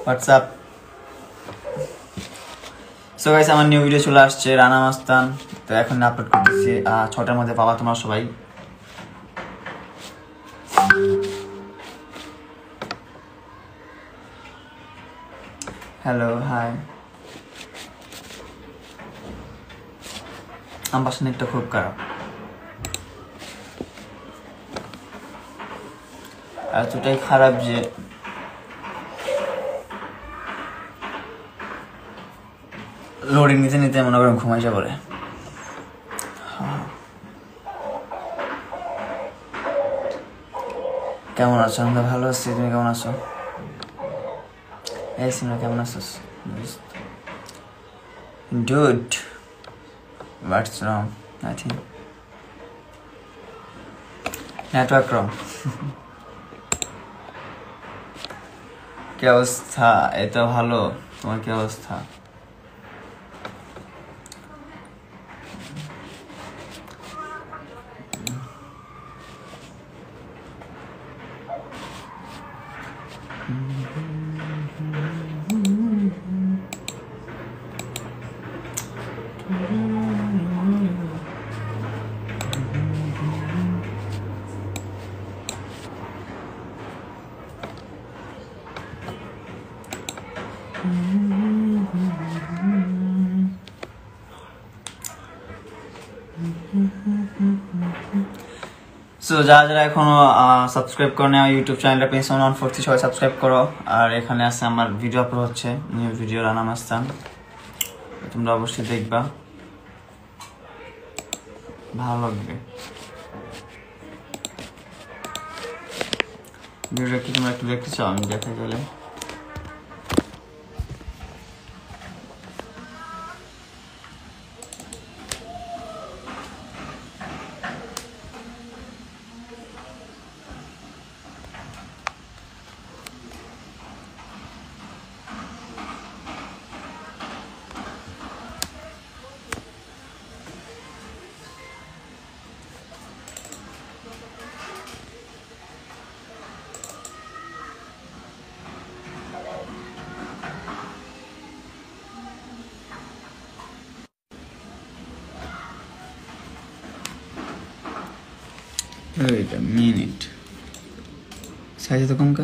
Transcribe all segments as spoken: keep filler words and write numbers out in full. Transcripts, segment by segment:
WhatsApp. So guys আমার new video চলে আসছে রানা মাস্তান, তো এখন আপলোড করতেছি ছটার মধ্যে পাবা তোমরা সবাই। হ্যালো হাই, আমার বাসা নেটটা খুব খারাপ, এতটাই খারাপ যে লোডিং নিতে নিতে মনে করেন ঘুমাই যা বলে। কেমন আছো? আমরা ভালো আছি, তুমি কেমন আছো? এই সিমরা কেমন আছো? Dude, what's wrong? I think network wrong. কি অবস্থা? এই তো ভালো, তোমার কি অবস্থা? সো যারা যারা এখনো সাবস্ক্রাইব করো না আমার ইউটিউব চ্যানেলটা পেনশন ওয়ান ফোর থ্রি সবাই সাবস্ক্রাইব করো। আর এখানে আছে আমার ভিডিও আপলোড হচ্ছে, নিউ ভিডিও রানা মাস্তান, তোমরা অবশ্যই দেখবা, ভালো লাগবে। ভিডিওটা কি তোমরা একটু দেখতে চাও? আমি দেখা গেলে Wait a minute. साइज तो कम का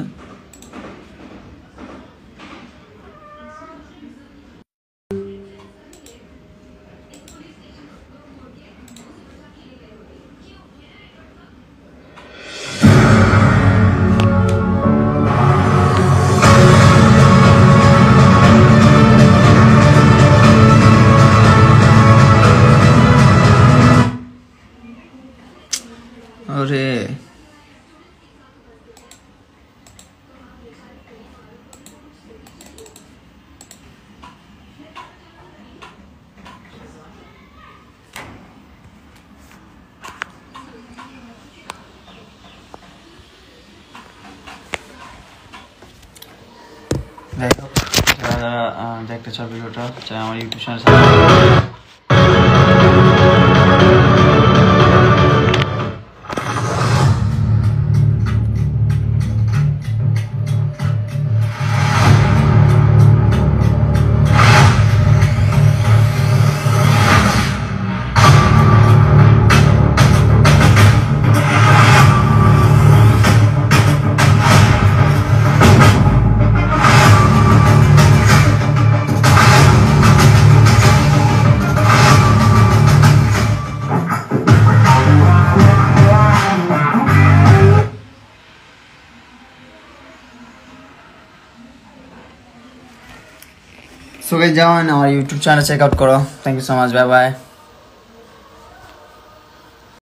अरे देखो যারা দেখতে চাও ভিডিওটা চাই আমার ইউটিউব চ্যানেল So guys, जाओ ना हमारे YouTube चैनल चेकआउट करो। Thank you so much, bye bye.